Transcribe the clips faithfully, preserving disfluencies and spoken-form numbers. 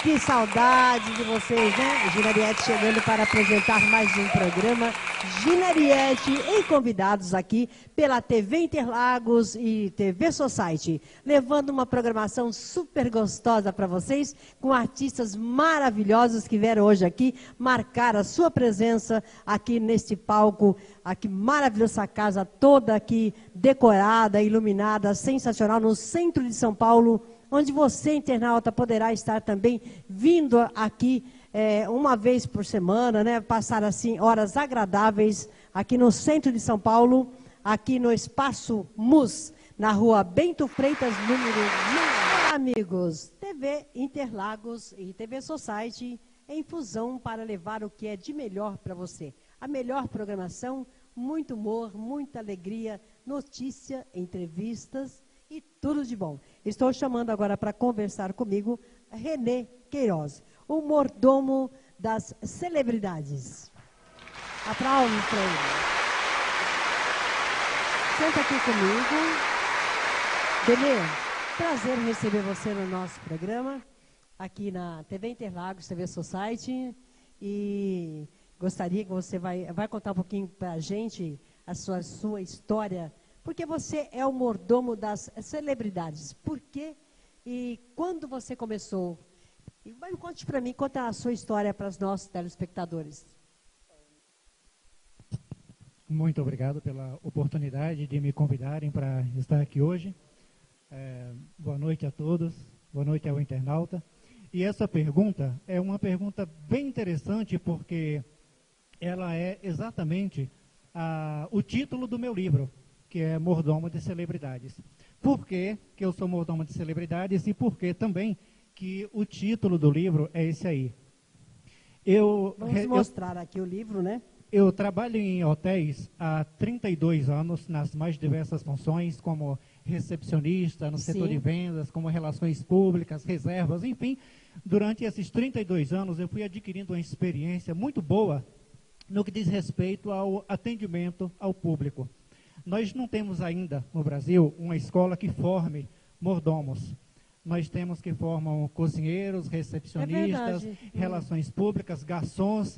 que saudade de vocês, né? Ginariete chegando para apresentar mais um programa Ginariete em convidados aqui pela T V Interlagos e T V Society, levando uma programação super gostosa para vocês, com artistas maravilhosos que vieram hoje aqui marcar a sua presença aqui neste palco, aqui maravilhosa casa toda aqui decorada, iluminada, sensacional, no centro de São Paulo, onde você, internauta, poderá estar também vindo aqui é, uma vez por semana, né, passar assim horas agradáveis aqui no centro de São Paulo, aqui no Espaço Mus, na rua Bento Freitas, número um. Olá, amigos, T V Interlagos e T V Society em fusão para levar o que é de melhor para você. A melhor programação, muito humor, muita alegria, notícia, entrevistas e tudo de bom. Estou chamando agora para conversar comigo Renê Queiroz, o mordomo das celebridades. Aplausos para ele. Senta aqui comigo. Renê, prazer receber você no nosso programa, aqui na T V Interlagos, T V Society, e gostaria que você vai, vai contar um pouquinho para a gente a sua, sua história, porque você é o mordomo das celebridades. Por quê? E quando você começou? E conte para mim, conta a sua história para os nossos telespectadores. Muito obrigado pela oportunidade de me convidarem para estar aqui hoje. É, boa noite a todos, boa noite ao internauta. E essa pergunta é uma pergunta bem interessante, porque ela é exatamente a, o título do meu livro, que é Mordomo de Celebridades. Por que que eu sou mordomo de celebridades e por que também que o título do livro é esse aí? Eu, Vamos mostrar eu, aqui o livro, né? Eu trabalho em hotéis há trinta e dois anos, nas mais diversas funções, como recepcionista, no setor Sim. de vendas, como relações públicas, reservas, enfim. Durante esses trinta e dois anos, eu fui adquirindo uma experiência muito boa no que diz respeito ao atendimento ao público. Nós não temos ainda, no Brasil, uma escola que forme mordomos. Nós temos que formam cozinheiros, recepcionistas, é relações públicas, garçons,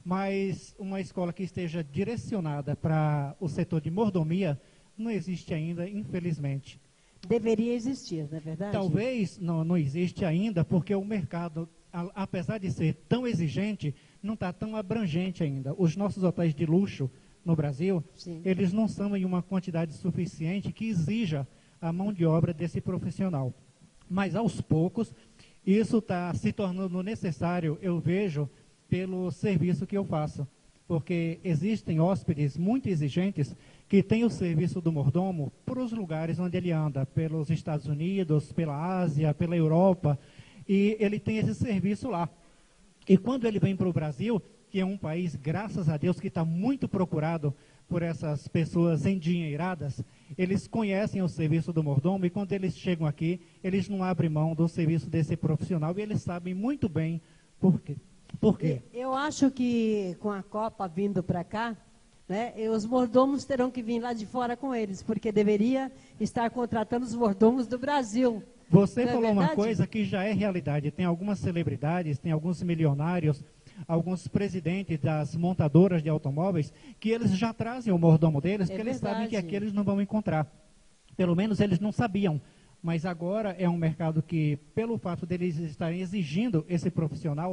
mas uma escola que esteja direcionada para o setor de mordomia não existe ainda, infelizmente. Deveria existir, não é verdade? Talvez não, não existe ainda, porque o mercado, a, apesar de ser tão exigente, não está tão abrangente ainda. Os nossos hotéis de luxo no Brasil, Sim. eles não são em uma quantidade suficiente que exija a mão de obra desse profissional. Mas, aos poucos, isso está se tornando necessário, eu vejo, pelo serviço que eu faço. Porque existem hóspedes muito exigentes que têm o serviço do mordomo para os lugares onde ele anda, pelos Estados Unidos, pela Ásia, pela Europa, e ele tem esse serviço lá. E quando ele vem para o Brasil, que é um país, graças a Deus, que está muito procurado por essas pessoas endinheiradas, eles conhecem o serviço do mordomo e quando eles chegam aqui, eles não abrem mão do serviço desse profissional e eles sabem muito bem por quê. Por quê? Eu acho que com a Copa vindo para cá, né, os mordomos terão que vir lá de fora com eles, porque deveria estar contratando os mordomos do Brasil. Você não falou é uma coisa que já é realidade. Tem algumas celebridades, tem alguns milionários, alguns presidentes das montadoras de automóveis, que eles já trazem o mordomo deles, é porque verdade. Eles sabem que aqui eles não vão encontrar. Pelo menos eles não sabiam. Mas agora é um mercado que, pelo fato deles estarem exigindo esse profissional,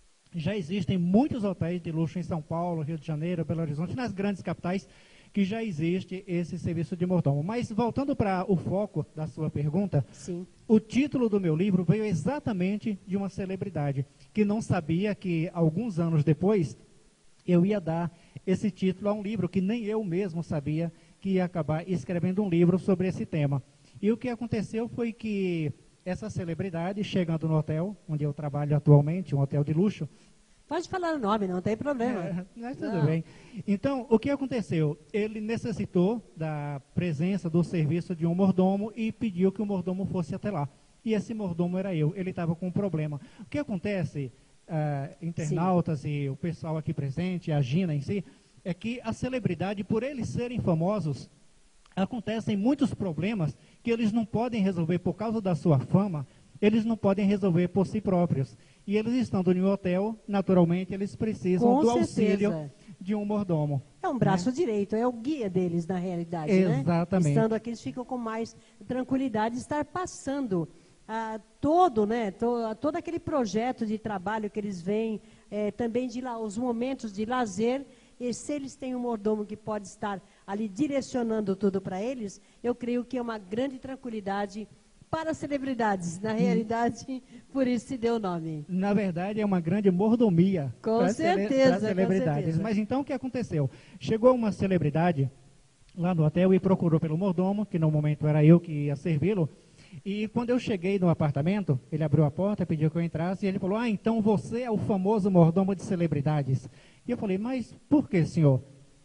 já existem muitos hotéis de luxo em São Paulo, Rio de Janeiro, Belo Horizonte, nas grandes capitais, que já existe esse serviço de mordomo. Mas voltando para o foco da sua pergunta, Sim. o título do meu livro veio exatamente de uma celebridade, que não sabia que, alguns anos depois, eu ia dar esse título a um livro, que nem eu mesmo sabia que ia acabar escrevendo um livro sobre esse tema. E o que aconteceu foi que essa celebridade, chegando no hotel, onde eu trabalho atualmente, um hotel de luxo... Pode falar o nome, não tem problema. É, mas tudo não. bem. Então, o que aconteceu? Ele necessitou da presença do serviço de um mordomo e pediu que o mordomo fosse até lá. E esse mordomo era eu. Ele estava com um problema. O que acontece, uh, internautas Sim. e o pessoal aqui presente, a Gina em si, é que a celebridade, por eles serem famosos, acontecem muitos problemas que eles não podem resolver por causa da sua fama, eles não podem resolver por si próprios. E eles estando em um hotel, naturalmente, eles precisam Com do certeza. auxílio de um mordomo. É um braço né? direito, é o guia deles, na realidade, Exatamente. né? Estando aqui, eles ficam com mais tranquilidade de estar passando ah, todo, né, to, todo aquele projeto de trabalho que eles veem, eh, também de lá, os momentos de lazer, e se eles têm um mordomo que pode estar ali direcionando tudo para eles, eu creio que é uma grande tranquilidade para as celebridades. Na realidade, por isso se deu o nome. Na verdade, é uma grande mordomia com certeza, as celebridades. Com certeza. Mas então, o que aconteceu? Chegou uma celebridade lá no hotel e procurou pelo mordomo, que no momento era eu que ia servi-lo. E quando eu cheguei no apartamento, ele abriu a porta, pediu que eu entrasse, e ele falou, ah, então você é o famoso mordomo de celebridades. E eu falei, mas por que, senhor?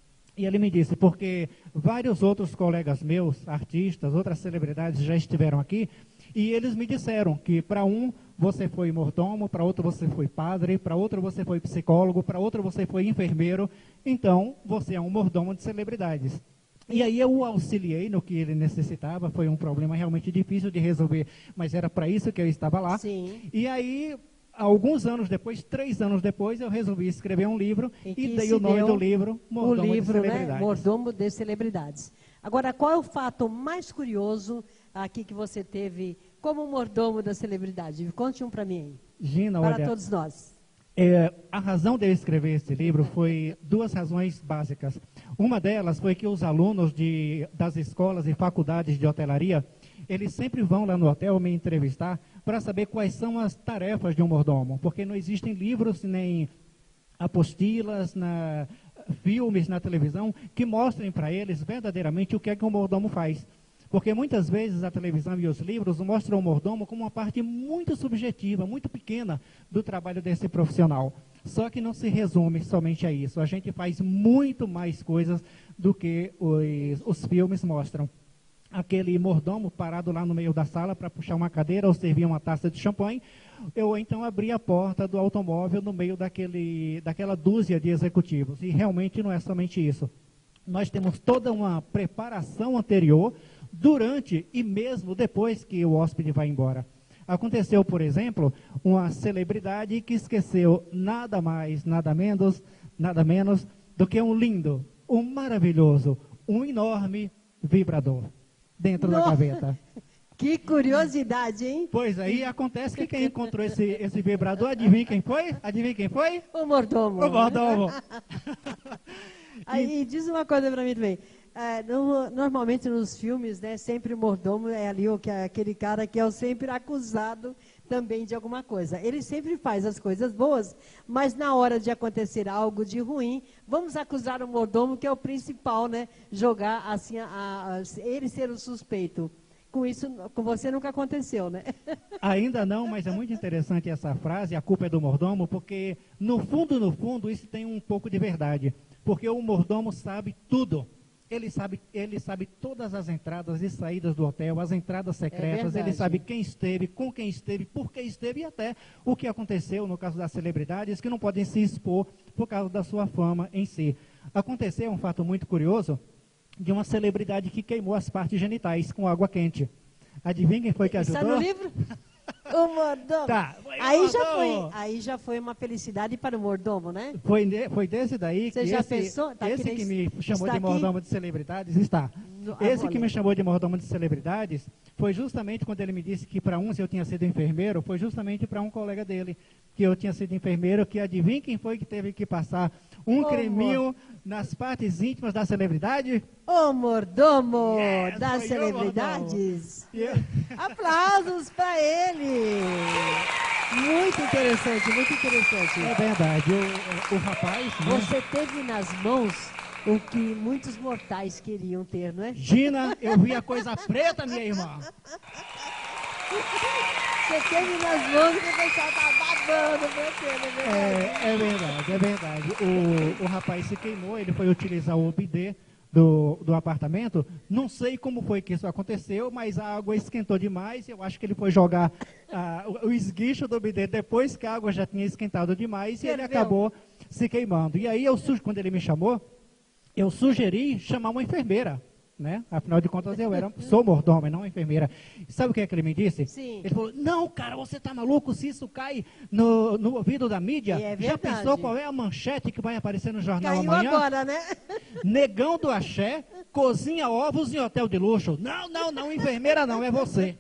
E ele me disse, porque vários outros colegas meus, artistas, outras celebridades já estiveram aqui, e eles me disseram que para um você foi mordomo, para outro você foi padre, para outro você foi psicólogo, para outro você foi enfermeiro, então você é um mordomo de celebridades. E aí eu o auxiliei no que ele necessitava, foi um problema realmente difícil de resolver, mas era para isso que eu estava lá. Sim. E aí, alguns anos depois, três anos depois, eu resolvi escrever um livro e dei o nome do livro, Mordomo o livro, de Celebridades. Né? Mordomo de Celebridades. Agora, qual é o fato mais curioso aqui que você teve como mordomo da celebridade? Conte um para mim aí. Gina, para olha, todos nós. É, a razão de eu escrever esse livro foi duas razões básicas. Uma delas foi que os alunos de, das escolas e faculdades de hotelaria, eles sempre vão lá no hotel me entrevistar para saber quais são as tarefas de um mordomo, porque não existem livros nem apostilas, na, filmes na televisão que mostrem para eles verdadeiramente o que é que um mordomo faz. Porque muitas vezes a televisão e os livros mostram o mordomo como uma parte muito subjetiva, muito pequena do trabalho desse profissional. Só que não se resume somente a isso. A gente faz muito mais coisas do que os, os filmes mostram. Aquele mordomo parado lá no meio da sala para puxar uma cadeira ou servir uma taça de champanhe, eu então abri a porta do automóvel no meio daquele, daquela dúzia de executivos. E realmente não é somente isso. Nós temos toda uma preparação anterior, durante e mesmo depois que o hóspede vai embora. Aconteceu, por exemplo, uma celebridade que esqueceu nada mais, nada menos, nada menos do que um lindo, um maravilhoso, um enorme vibrador dentro Nossa, da gaveta. Que curiosidade, hein? Pois aí acontece que quem encontrou esse, esse vibrador, adivinha quem foi? Adivinha quem foi? O mordomo. O mordomo. Aí diz uma coisa para mim também. É, no, normalmente nos filmes, né, sempre o mordomo é ali o que é aquele cara que é o sempre acusado também de alguma coisa. Ele sempre faz as coisas boas, mas na hora de acontecer algo de ruim, vamos acusar o mordomo, que é o principal, né? Jogar assim, a, a, ele ser o suspeito. Com isso, com você nunca aconteceu, né? Ainda não, mas é muito interessante essa frase, a culpa é do mordomo, porque no fundo, no fundo, isso tem um pouco de verdade. Porque o mordomo sabe tudo. Ele sabe, ele sabe todas as entradas e saídas do hotel, as entradas secretas, é ele sabe quem esteve, com quem esteve, por que esteve e até o que aconteceu no caso das celebridades que não podem se expor por causa da sua fama em si. Aconteceu um fato muito curioso de uma celebridade que queimou as partes genitais com água quente. Adivinha quem foi que ajudou? Está no livro? O mordomo. Tá, aí, mordomo. Já foi, aí já foi uma felicidade para o mordomo, né? Foi, de, foi desse daí Você que já esse, pensou? Tá esse que me chamou de aqui? mordomo de celebridades, está. No, esse que me chamou de mordomo de celebridades foi justamente quando ele me disse que para uns eu tinha sido enfermeiro, foi justamente para um colega dele, que eu tinha sido enfermeiro, que adivinha quem foi que teve que passar um oh, creminho mor... nas partes íntimas da celebridade? O mordomo yes, das celebridades. Yeah. Aplausos para ele. Muito interessante, muito interessante. É verdade, o, o rapaz... Né? Você teve nas mãos o que muitos mortais queriam ter, não é? Gina, eu vi a coisa preta, minha irmã. Você teve nas mãos e o pessoal tá babando você, não é verdade? É, é verdade, é verdade. O, o rapaz se queimou, ele foi utilizar o bidê do, do apartamento. Não sei como foi que isso aconteceu, mas a água esquentou demais. Eu acho que ele foi jogar ah, o, o esguicho do bidê depois que a água já tinha esquentado demais e ele acabou se queimando. E aí, eu, quando ele me chamou, eu sugeri chamar uma enfermeira. né? Afinal de contas, eu era, sou mordomo e não enfermeira. Sabe o que é que ele me disse? Sim. Ele falou, não, cara, você tá maluco? Se isso cai no, no ouvido da mídia, é já pensou qual é a manchete que vai aparecer no jornal Caiu amanhã? agora, né? Negão do axé cozinha ovos em hotel de luxo. Não, não, não, enfermeira não, é você.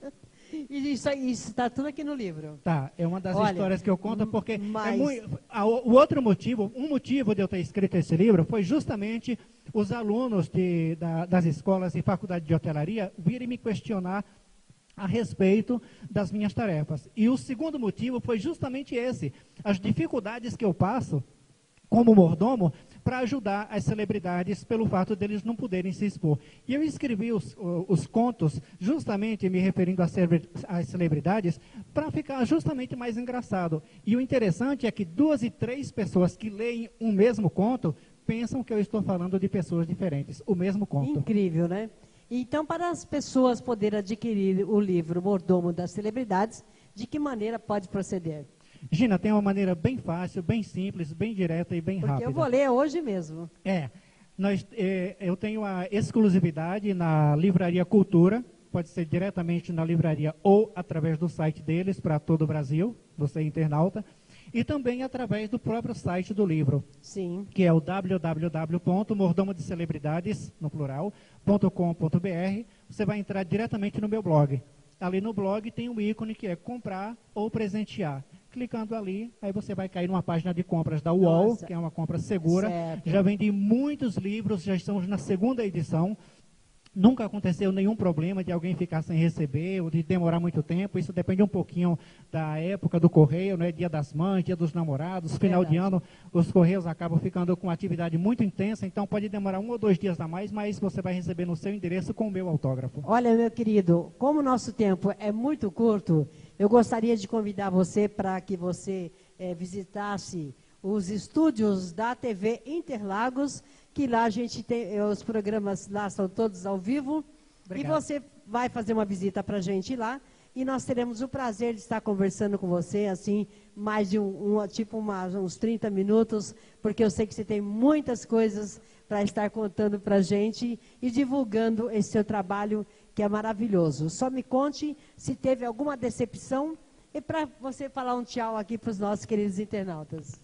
E isso está tudo aqui no livro. Tá, é uma das Olha, histórias que eu conto, porque mas... é muito, a, o outro motivo, um motivo de eu ter escrito esse livro foi justamente os alunos de, da, das escolas e faculdade de hotelaria virem me questionar a respeito das minhas tarefas. E o segundo motivo foi justamente esse, as dificuldades que eu passo como mordomo para ajudar as celebridades pelo fato deles não poderem se expor. E eu escrevi os, os contos justamente me referindo às celebridades para ficar justamente mais engraçado. E o interessante é que duas e três pessoas que leem um mesmo conto pensam que eu estou falando de pessoas diferentes, o mesmo conto. Incrível, né? Então, para as pessoas poderem adquirir o livro Mordomo das Celebridades, de que maneira pode proceder? Gina, tem uma maneira bem fácil, bem simples, bem direta e bem Porque rápida. eu vou ler hoje mesmo. É, nós, é, eu tenho a exclusividade na Livraria Cultura, pode ser diretamente na livraria ou através do site deles para todo o Brasil, você internauta, e também através do próprio site do livro, Sim. que é o w w w ponto mordomo de celebridades, no plural, ponto com ponto b r. Você vai entrar diretamente no meu blog. Ali no blog tem um ícone que é comprar ou presentear. Clicando ali, aí você vai cair numa página de compras da U O L, Nossa. Que é uma compra segura. Certo. Já vendi muitos livros, já estamos na segunda edição. Nunca aconteceu nenhum problema de alguém ficar sem receber ou de demorar muito tempo. Isso depende um pouquinho da época do correio, né? Dia das mães, dia dos namorados, final Verdade. de ano, os correios acabam ficando com atividade muito intensa, então pode demorar um ou dois dias a mais, mas você vai receber no seu endereço com o meu autógrafo. Olha, meu querido, como o nosso tempo é muito curto, eu gostaria de convidar você para que você é, visitasse os estúdios da T V Interlagos, que lá a gente tem, os programas lá são todos ao vivo. Obrigado. E você vai fazer uma visita para a gente lá, e nós teremos o prazer de estar conversando com você, assim, mais de um, um tipo uma, uns trinta minutos, porque eu sei que você tem muitas coisas para estar contando para a gente e divulgando esse seu trabalho, que é maravilhoso. Só me conte se teve alguma decepção e para você falar um tchau aqui para os nossos queridos internautas.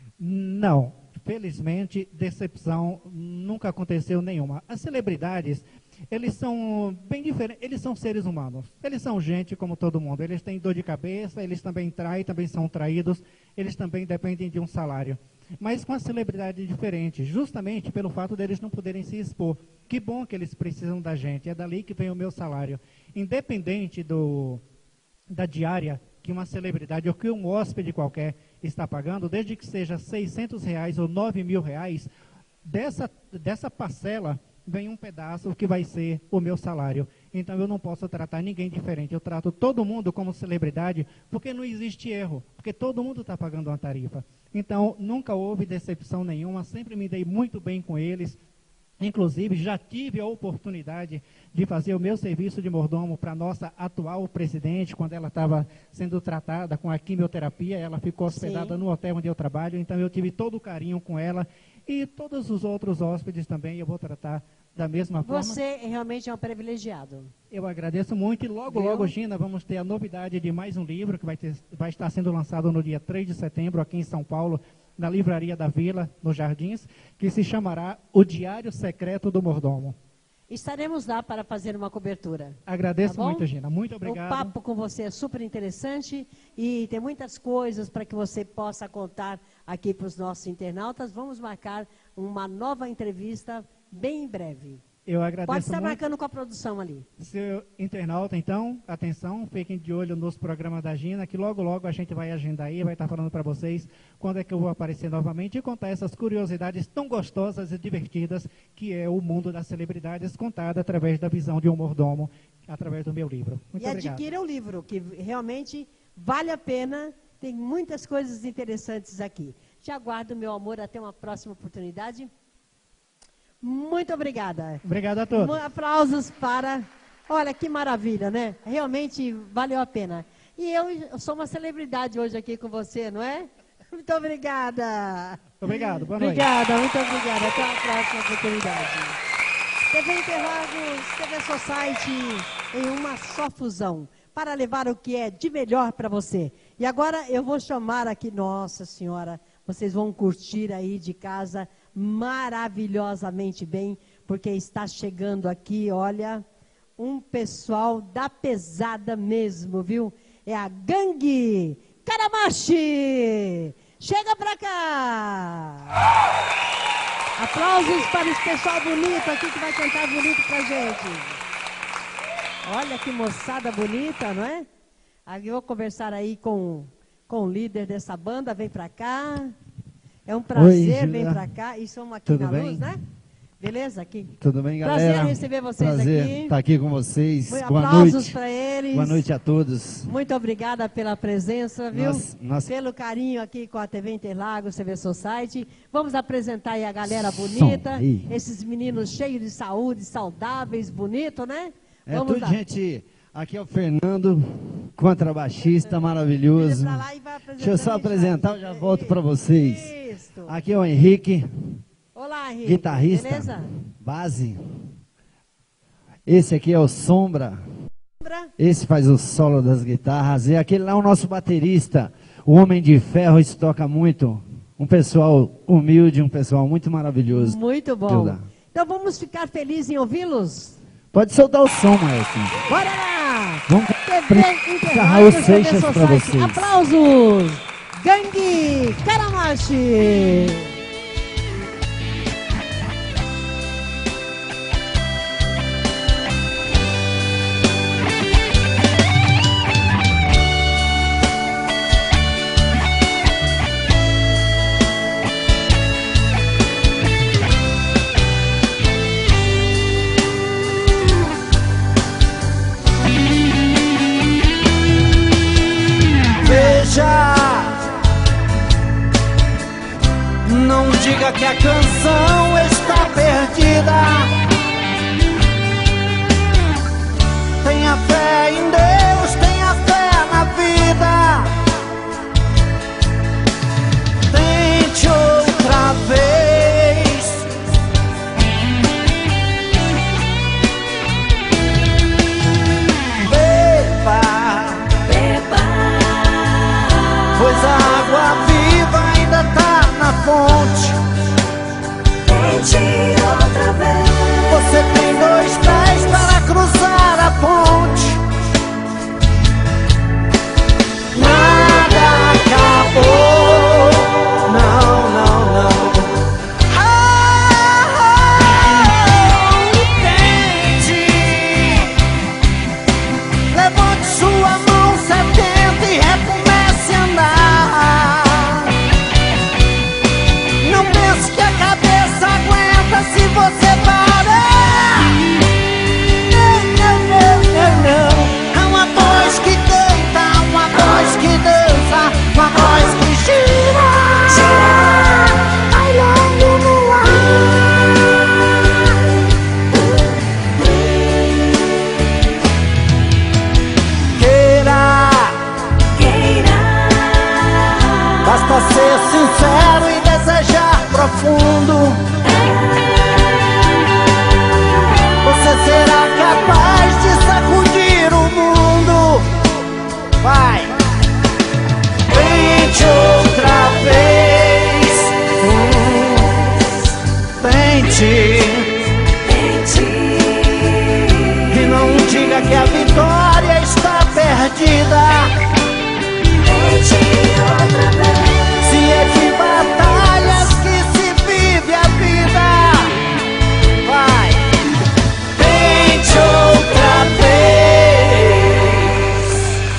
Não, felizmente, decepção nunca aconteceu nenhuma. As celebridades, eles são bem diferentes, eles são seres humanos, eles são gente como todo mundo, eles têm dor de cabeça, eles também traem, também são traídos, eles também dependem de um salário. Mas com a celebridade diferente, justamente pelo fato deles não poderem se expor. Que bom que eles precisam da gente, é dali que vem o meu salário. Independente do, da diária que uma celebridade ou que um hóspede qualquer está pagando, desde que seja seiscentos reais ou nove mil reais, dessa, dessa parcela vem um pedaço que vai ser o meu salário. Então eu não posso tratar ninguém diferente, eu trato todo mundo como celebridade, porque não existe erro, porque todo mundo está pagando uma tarifa. Então nunca houve decepção nenhuma, sempre me dei muito bem com eles. Inclusive, já tive a oportunidade de fazer o meu serviço de mordomo para a nossa atual presidente, quando ela estava sendo tratada com a quimioterapia, ela ficou hospedada Sim. no hotel onde eu trabalho, então eu tive todo o carinho com ela, e todos os outros hóspedes também eu vou tratar da mesma forma. Você realmente é um privilegiado. Eu agradeço muito, e logo, Viu? logo, Gina, vamos ter a novidade de mais um livro, que vai, ter, vai estar sendo lançado no dia três de setembro, aqui em São Paulo, na Livraria da Vila, nos Jardins, que se chamará O Diário Secreto do Mordomo. Estaremos lá para fazer uma cobertura. Agradeço tá muito, Gina. Muito obrigado. O papo com você é super interessante e tem muitas coisas para que você possa contar aqui para os nossos internautas. Vamos marcar uma nova entrevista bem em breve. Eu agradeço Pode estar muito. marcando com a produção ali. Seu internauta, então, atenção, fiquem de olho nos programas da Gina, que logo, logo a gente vai agendar aí, vai estar falando para vocês quando é que eu vou aparecer novamente e contar essas curiosidades tão gostosas e divertidas que é o mundo das celebridades, contada através da visão de um mordomo, através do meu livro. Muito e obrigado. adquira o livro, que realmente vale a pena, tem muitas coisas interessantes aqui. Te aguardo, meu amor, até uma próxima oportunidade. Muito obrigada. Obrigado a todos. Aplausos para... Olha, que maravilha, né? Realmente valeu a pena. E eu, eu sou uma celebridade hoje aqui com você, não é? Muito obrigada. Obrigado, boa noite. Obrigada, muito obrigada. Até a próxima oportunidade. T V Interlagos, T V Society, em uma só fusão, para levar o que é de melhor para você. E agora eu vou chamar aqui, nossa senhora, vocês vão curtir aí de casa maravilhosamente bem, porque está chegando aqui, olha, um pessoal da pesada mesmo, viu? É a Gangue Caramachi! Chega pra cá! Aplausos para esse pessoal bonito aqui que vai cantar bonito pra gente. Olha que moçada bonita, não é? Aqui eu vou conversar aí com, com o líder dessa banda. Vem pra cá. É um prazer, Oi, vem pra cá. E somos aqui Tudo na bem? Luz, né? Beleza? Aqui. Tudo bem, galera? Prazer receber vocês Prazer aqui. estar aqui com vocês. Boa Boa Aplausos noite. para eles. Boa noite a todos. Muito obrigada pela presença, viu? Nós, nós... Pelo carinho aqui com a T V Interlagos, T V Society. Vamos apresentar aí a galera bonita. Aí. Esses meninos cheios de saúde, saudáveis, bonito, né? É Vamos tudo, lá. gente. Aqui é o Fernando, contrabaixista maravilhoso. Lá e vai Deixa eu só apresentar, eu já volto para vocês. Isso. Aqui é o Henrique. Olá, Henrique. Guitarrista. Beleza? Base. Esse aqui é o Sombra. Sombra. Esse faz o solo das guitarras. E aquele lá é o nosso baterista. O Homem de Ferro, isso toca muito. Um pessoal humilde, um pessoal muito maravilhoso. Muito bom. Então vamos ficar felizes em ouvi-los? Pode soltar o som, Maestro. Bora lá! Vamos T V Interlagos Seixas para vocês. Aplausos! Gangue Caramachi! Não diga que a canção está perdida. Tenha fé em Deus, tenha fé na vida. Tente outra vez. Beba, beba, pois a água viva ainda tá na fonte. Tente outra vez. Você tem dois pés para cruzar a ponte. Nada acabou. Não, não, não. Oh, tente. Levante sua mão setenta e recomece a andar. Não pense que a cabeça aguenta se você parar. Não, não, não, não, não. Há uma voz que canta, uma voz que dança, uma voz que gira, gira, bailando no ar. Queira, queira, basta ser sincero e desejar profundo. Você será capaz de sacudir o mundo. Vai! Tente outra vez. Hum, Tente. Tente. E não diga que a vitória está perdida. Tente outra vez. Se é de batalhas que se vive a vida. Vai! Tente outra vez.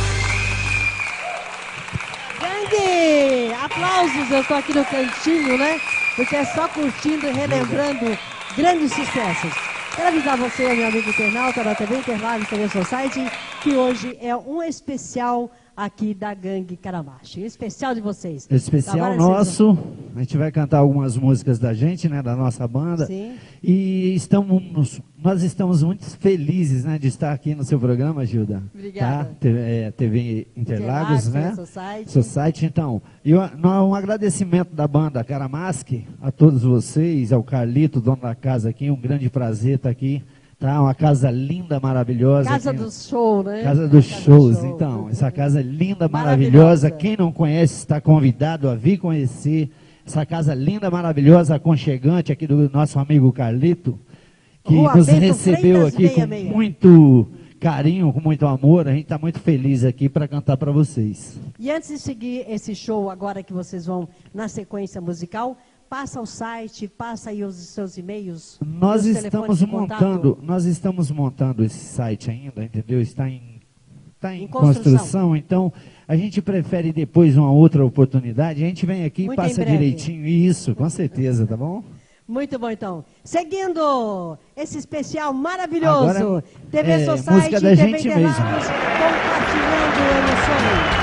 Gangue! Aplausos, eu estou aqui no cantinho, né? Porque é só curtindo e relembrando grandes sucessos. Quero avisar você, meu amigo internauta da T V Interlagos, T V Society, que hoje é um especial aqui da Gangue Caramache. Especial de vocês. Especial Agora nosso. vocês... A gente vai cantar algumas músicas da gente, né, da nossa banda. Sim. E estamos, nós estamos muito felizes, né, de estar aqui no seu programa, Gilda. Obrigada. Tá? T V, é, T V Interlagos, Interlagos, né? Society. Society, então. E um, um agradecimento da banda Caramache a todos vocês, ao Carlito, dono da casa aqui. Um grande prazer estar aqui. Tá, uma casa linda, maravilhosa. Casa aqui, dos shows, né? Casa dos casa shows, do show. então. Essa casa linda, Maravilhosa. maravilhosa. Quem não conhece está convidado a vir conhecer essa casa linda, maravilhosa, aconchegante aqui do nosso amigo Carlito, que Rua nos Bento recebeu Freitas, aqui com seiscentos e sessenta. muito carinho, com muito amor. A gente está muito feliz aqui para cantar para vocês. E antes de seguir esse show, agora que vocês vão na sequência musical, passa o site, passa aí os seus e-mails. Nós os estamos telefones de contato. montando, nós estamos montando esse site ainda, entendeu? Está em, está em, Em construção. construção, então a gente prefere depois uma outra oportunidade. A gente vem aqui e Muito em passa breve. direitinho. Isso, com certeza, tá bom? Muito bom, então. Seguindo esse especial maravilhoso, Agora, T V é, Society, música da T V gente Interlagos, mesmo. compartilhando emoções.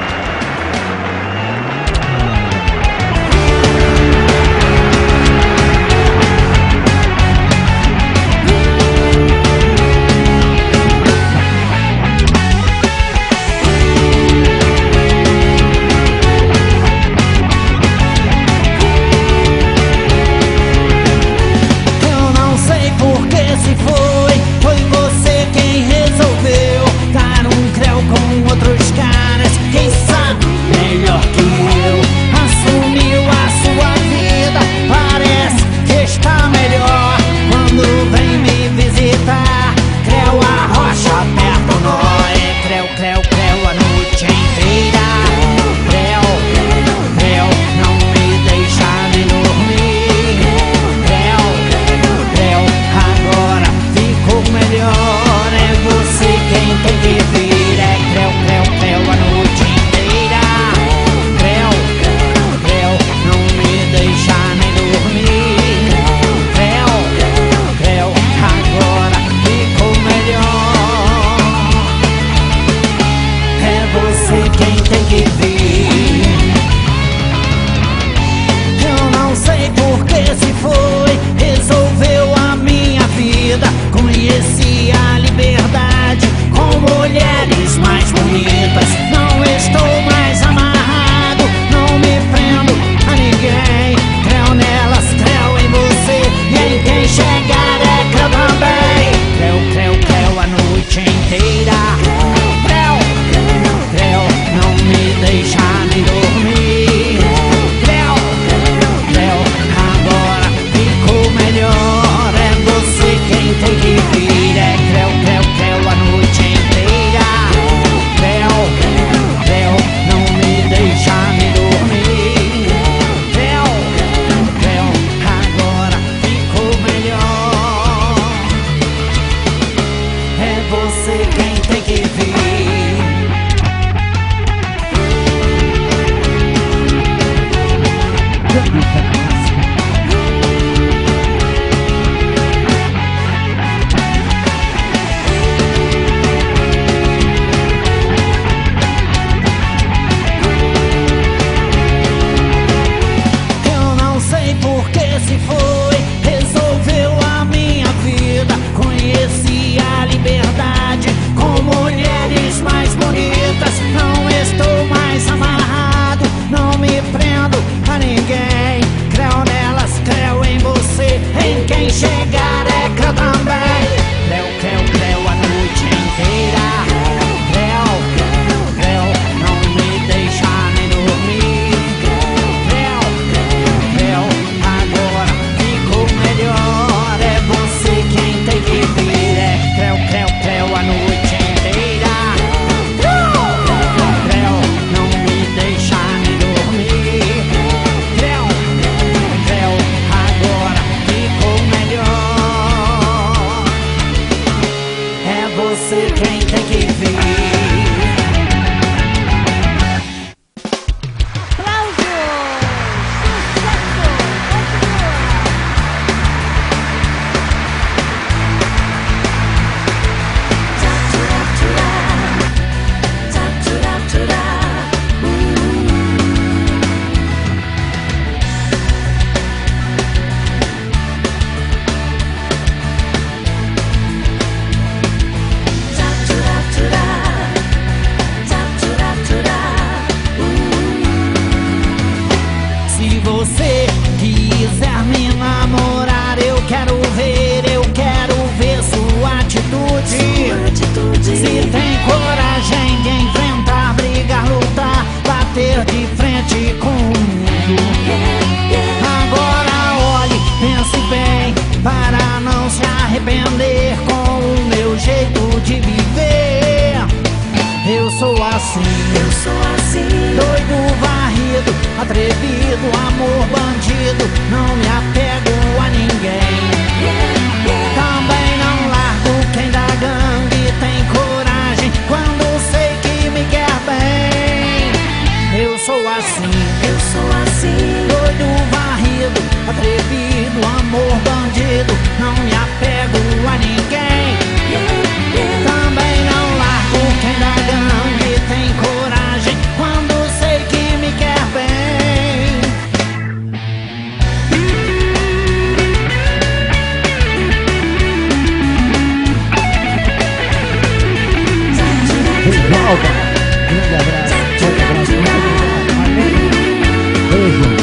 Se foi, foi você quem resolveu dar um creu com outros caras. Quem sabe melhor que eu. Assumiu a sua vida, parece que está melhor. Quando vem me visitar, creu a rocha, aperta o nó. É creu, creu, creu a noite inteira. Creu, creu, não me deixa nem dormir. Creu, creu, agora ficou melhor. É você quem tem que vir. É creu, creu, creu a noite inteira. Creu, creu, não me deixa nem dormir. Creu, creu, agora ficou melhor. É você quem tem que vir. Eu não sei por que se foi, resolveu a minha vida. Conheci a liberdade com mulheres mais bonitas. Não estou mais amarrado, não me prendo a ninguém. Creu nelas, creu em você, e em quem chegar é creu também. Creu, creu, creu a noite inteira. Creu, creu, não me deixa nem dormir. Creu, creu, agora ficou melhor. É você quem tem que vir. É creu, creu, creu a noite inteira. Creu, creu, não me deixa nem dormir. Creu, creu, agora ficou melhor. É você quem tem que vir. Eu não sei por que se foi, resolveu a minha vida. Conheci a liberdade com mulheres mais bonitas. Não estou mais amarrado, não me prendo a ninguém. Creu nelas, creu em você, em quem chegar é creu também. Creu, creu, creu a noite inteira. Creu, creu, não me deixa nem dormir. Creu, creu, agora ficou melhor. É você quem tem que vir. É creu, creu, creu a noite inteira. Creu, creu, não me deixa nem dormir. Creu, creu, agora ficou melhor. É você quem tem que vir. Aplausos! Sucesso! Continua! atrevido, amor bandido, não me apego a ninguém. Também não largo quem da gangue tem coragem quando sei que me quer bem. Eu sou assim, eu sou assim, doido, varrido, atrevido, amor bandido, não me apego a ninguém. Também não largo quem da gangue tem coragem quando sei que me quer bem. Revolta, grande abraço, forte abraço, muito obrigado. Beijo.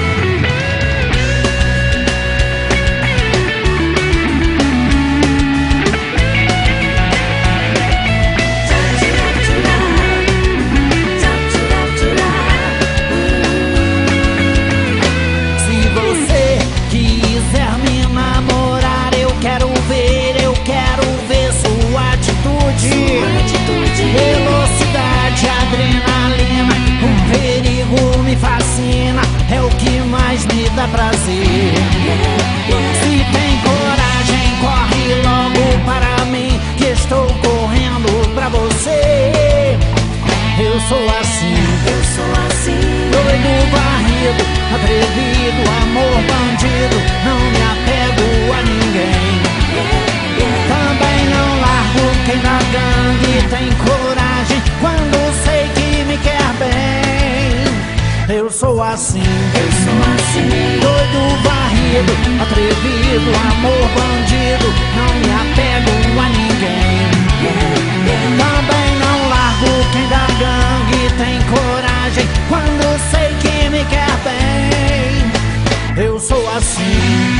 Velocidade, adrenalina, o perigo me fascina, é o que mais me dá prazer. Se tem coragem, corre logo para mim, que estou correndo pra você. Eu sou assim, eu sou assim, doido, varrido, atrevido, amor bandido, não me apego a ninguém. Também não largo quem da gangue tem coragem quando sei que me quer bem. Eu sou assim, eu sou assim, doido, varrido, atrevido, amor bandido, não me apego a ninguém. Também não largo quem da gangue tem coragem quando sei que me quer bem. Eu sou assim,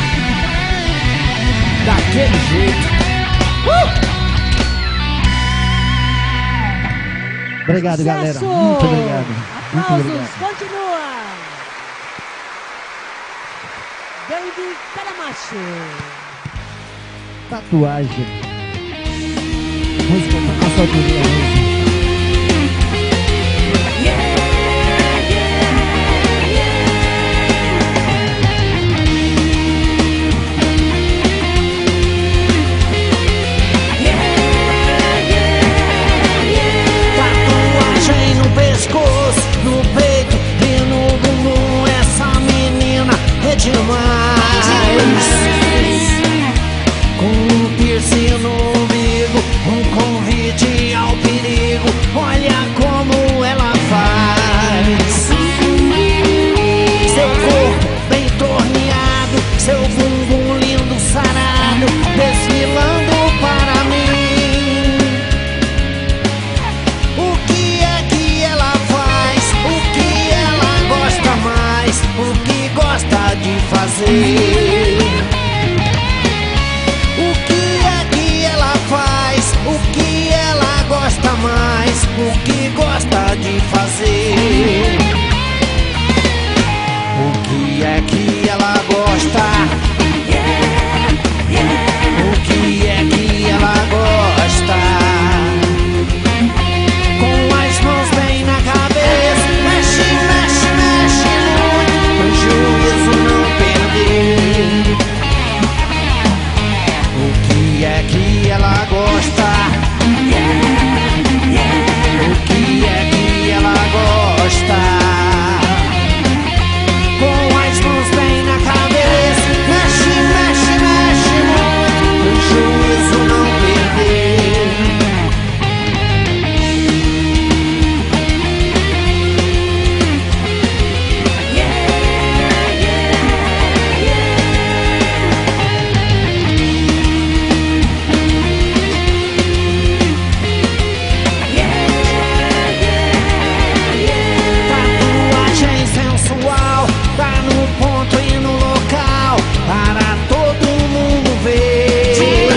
daquele jeito. Uh! Obrigado, Sucesso! galera. Muito obrigado. Muito Aplausos, obrigado. continua. Baby Calamacho. Tatuagem. Música da nossa autoria hoje. No peito e no bumbum, essa menina é demais. Com um piercing no umbigo, um convite ao perigo, olha como ela faz. Seu corpo bem torneado, seu bumbum lindo sarado, desfilando para mim. O que gosta de fazer? O que é que ela faz? O que ela gosta mais? O que gosta de fazer? O que é que ela gosta? O que é que ela gosta? Com as mãos bem na cabeça, mexe, mexe, mexe muito, pro juízo não perder. O que é que ela gosta? O que é que ela gosta? Com as mãos bem na cabeça, mexe, mexe, mexe muito, pro juízo não perder. Tatuagem sensual, tá no ponto e no local, para todo mundo ver.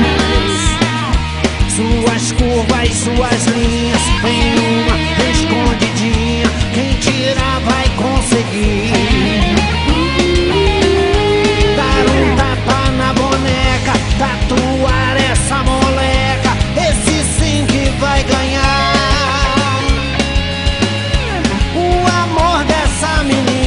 Suas curvas, suas linhas, em uma escondidinha, quem tirar vai conseguir. Dar um tapa na boneca, tatuar essa moleca, esse sim que vai ganhar. O amor dessa menina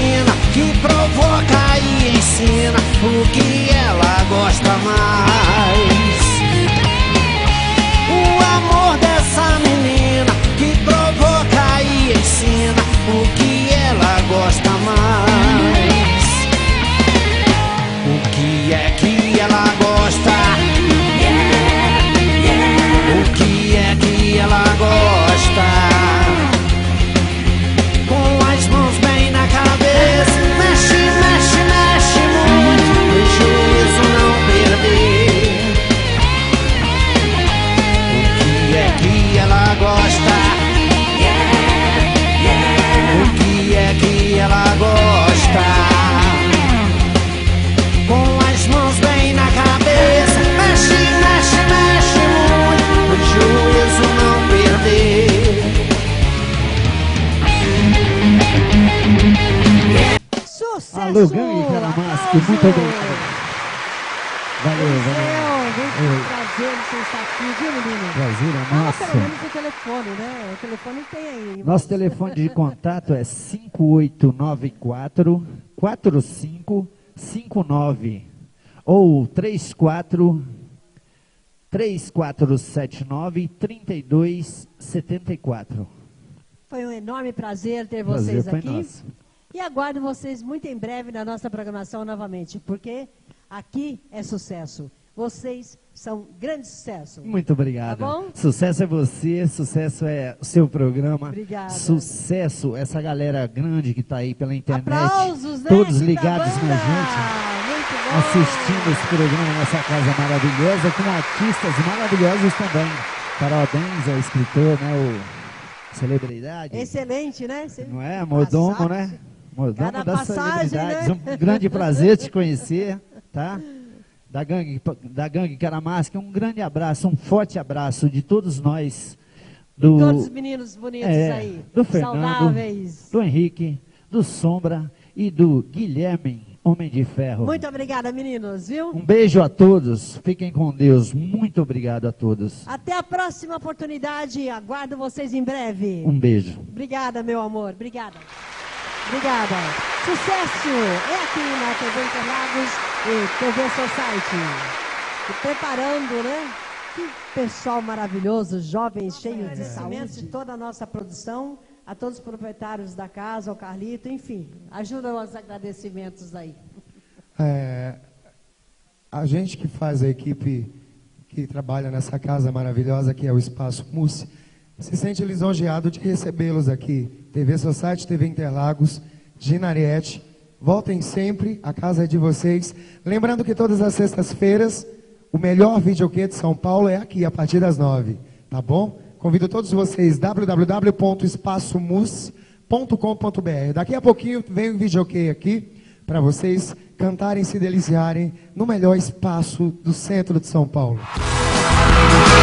Alô, Gangue Caramasque, muito obrigado. Valeu, valeu. Muito prazer você estar aqui, viu, menino? Prazer é Fala nosso. pelo menos o telefone, né? O telefone tem aí. Nosso telefone de contato é cinco oito nove quatro, quatro cinco cinco nove ou três quatro três quatro sete nove, três dois sete quatro. Foi um enorme prazer ter Prazer vocês foi aqui. nosso. E aguardo vocês muito em breve na nossa programação novamente, porque aqui é sucesso. Vocês são grande sucesso. Muito obrigado. Tá bom? Sucesso é você, sucesso é o seu programa. Obrigada. Sucesso essa galera grande que está aí pela internet. Aplausos, né? Todos aqui ligados da na banda. gente. Muito bom. Assistindo esse programa nessa casa maravilhosa, com artistas maravilhosos também. Parabéns ao escritor, né, o celebridade. Excelente, né? Você Não é? Mordomo, passagem. né? Mordomo Cada das passagem, celebridades. né? Um grande prazer te conhecer, tá? Da gangue, da gangue Caramasque, um grande abraço, um forte abraço de todos nós. Do, E todos os meninos bonitos é, aí. do Fernando, saudáveis. do Henrique, do Sombra e do Guilherme, Homem de Ferro. Muito obrigada, meninos, viu? Um beijo a todos, fiquem com Deus, muito obrigado a todos. Até a próxima oportunidade, aguardo vocês em breve. Um beijo. Obrigada, meu amor, obrigada. Obrigada. Sucesso é aqui na T V Interlagos e T V Society. E preparando, né? Que pessoal maravilhoso, jovens, cheios de saúde. De toda a nossa produção, a todos os proprietários da casa, ao Carlito, enfim. Ajudam os agradecimentos aí. É, a gente que faz a equipe que trabalha nessa casa maravilhosa que é o Espaço Mussi, se sente lisonjeado de recebê-los aqui. T V Society, T V Interlagos, Ginariete. Voltem sempre, a casa é de vocês. Lembrando que todas as sextas-feiras, o melhor videokê de São Paulo é aqui, a partir das nove. Tá bom? Convido todos vocês, w w w ponto espaço mussi ponto com ponto b r. Daqui a pouquinho vem o videokê aqui, para vocês cantarem e se deliciarem no melhor espaço do centro de São Paulo.